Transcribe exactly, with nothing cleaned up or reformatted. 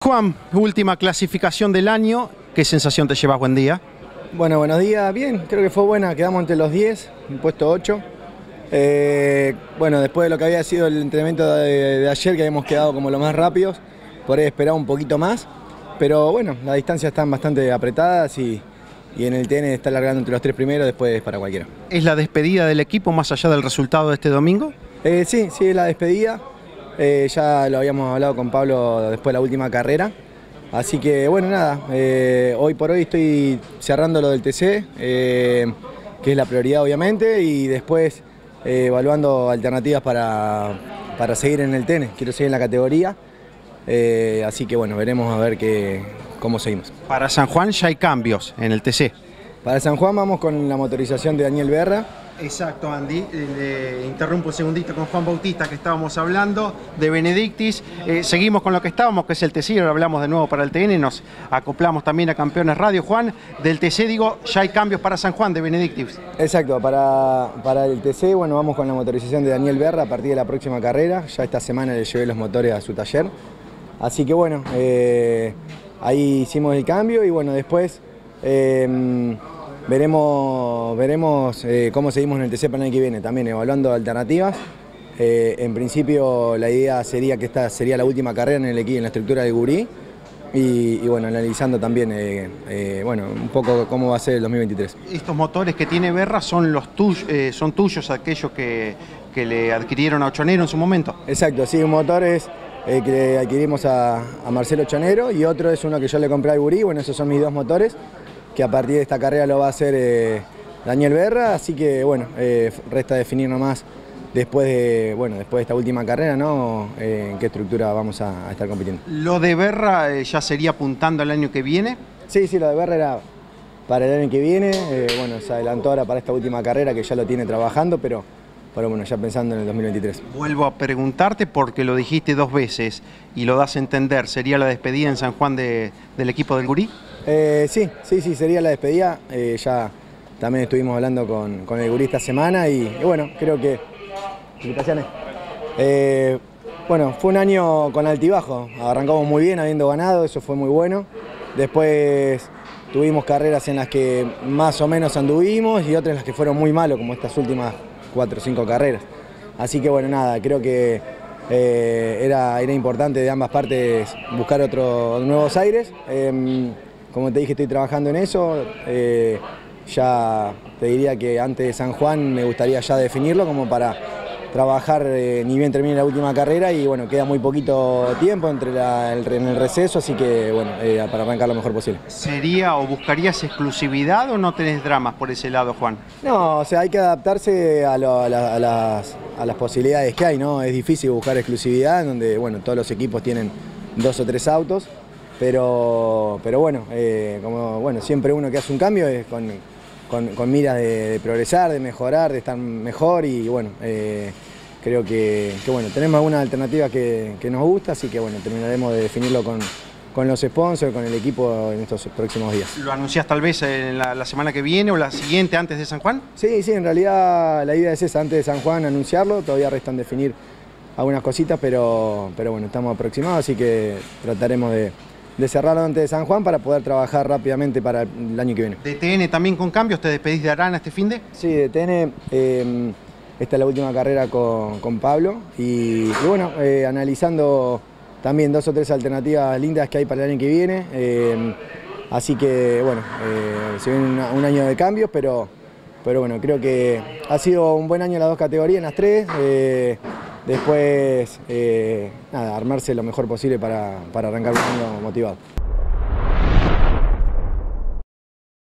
Juan, última clasificación del año. ¿Qué sensación te llevas? Buen día. Bueno, buenos días. Bien, creo que fue buena. Quedamos entre los diez, en puesto ocho. Eh, bueno, después de lo que había sido el entrenamiento de, de ayer, que habíamos quedado como los más rápidos, por ahí esperaba un poquito más. Pero bueno, las distancias están bastante apretadas y, y en el T N está largando entre los tres primeros, después para cualquiera. ¿Es la despedida del equipo más allá del resultado de este domingo? Eh, sí, sí, es la despedida. Eh, ya lo habíamos hablado con Pablo después de la última carrera. Así que bueno, nada, eh, hoy por hoy estoy cerrando lo del T C, eh, que es la prioridad obviamente, y después eh, evaluando alternativas para, para seguir en el T N. Quiero seguir en la categoría, eh, así que bueno, veremos a ver qué, cómo seguimos. Para San Juan ya hay cambios en el T C. Para San Juan vamos con la motorización de Daniel Berra. Exacto, Andy. Le interrumpo un segundito con Juan Bautista, que estábamos hablando de Benedictis. Eh, seguimos con lo que estábamos, que es el T C, ahora hablamos de nuevo para el T N, nos acoplamos también a Campeones Radio. Juan, del T C digo, ya hay cambios para San Juan de Benedictis. Exacto, para, para el T C, bueno, vamos con la motorización de Daniel Berra a partir de la próxima carrera. Ya esta semana le llevé los motores a su taller. Así que bueno, eh, ahí hicimos el cambio y bueno, después... Eh, Veremos, veremos eh, cómo seguimos en el T C para el año que viene, también evaluando alternativas. Eh, en principio la idea sería que esta sería la última carrera en el equipo, en la estructura del Gurí. Y, y bueno, analizando también eh, eh, bueno, un poco cómo va a ser el dos mil veintitrés. Estos motores que tiene Berra son los tuyos, eh, son tuyos aquellos que, que le adquirieron a Ochonero en su momento. Exacto, sí, un motor es eh, que le adquirimos a, a Marcelo Ochonero y otro es uno que yo le compré al Gurí. Bueno, esos son mis dos motores, que a partir de esta carrera lo va a hacer eh, Daniel Berra, así que bueno, eh, resta definir nomás después de, bueno, después de esta última carrera, ¿no? Eh, en qué estructura vamos a, a estar compitiendo. ¿Lo de Berra eh, ya sería apuntando al año que viene? Sí, sí, lo de Berra era para el año que viene, eh, bueno, se adelantó ahora para esta última carrera que ya lo tiene trabajando, pero, pero bueno, ya pensando en el dos mil veintitrés. Vuelvo a preguntarte porque lo dijiste dos veces y lo das a entender, ¿sería la despedida en San Juan de, del equipo del Gurí? Eh, sí, sí, sí, sería la despedida. Eh, ya también estuvimos hablando con, con el Gurí esta semana y, y bueno, creo que... Felicitaciones. Eh, bueno, fue un año con altibajo. Arrancamos muy bien habiendo ganado, eso fue muy bueno. Después tuvimos carreras en las que más o menos anduvimos y otras en las que fueron muy malos, como estas últimas cuatro o cinco carreras. Así que bueno, nada, creo que eh, era, era importante de ambas partes buscar otros nuevos aires. Eh, Como te dije, estoy trabajando en eso, eh, ya te diría que antes de San Juan me gustaría ya definirlo como para trabajar eh, ni bien termine la última carrera y bueno, queda muy poquito tiempo entre la, el, en el receso, así que bueno, eh, para arrancar lo mejor posible. ¿Sería o buscarías exclusividad o no tenés dramas por ese lado, Juan? No, o sea, hay que adaptarse a, lo, a, la, a, las, a las posibilidades que hay, ¿no? Es difícil buscar exclusividad, en donde bueno, todos los equipos tienen dos o tres autos. Pero, pero bueno, eh, como bueno, siempre uno que hace un cambio es con, con, con miras de, de progresar, de mejorar, de estar mejor y bueno, eh, creo que, que bueno, tenemos algunas alternativas que, que nos gusta, así que bueno, terminaremos de definirlo con, con los sponsors, con el equipo en estos próximos días. ¿Lo anunciás tal vez en la, la semana que viene o la siguiente antes de San Juan? Sí, sí, en realidad la idea es esa, antes de San Juan anunciarlo, todavía restan definir algunas cositas, pero, pero bueno, estamos aproximados, así que trataremos de... de cerrarlo antes de San Juan para poder trabajar rápidamente para el año que viene. ¿De T N también con cambios? ¿Te despedís de Arana este finde? Sí, de T N, eh, esta es la última carrera con, con Pablo y, y bueno, eh, analizando también dos o tres alternativas lindas que hay para el año que viene, eh, así que bueno, eh, se viene una, un año de cambios, pero, pero bueno, creo que ha sido un buen año en las dos categorías, en las tres. Eh, Después, eh, nada, armarse lo mejor posible para, para arrancar un año motivado.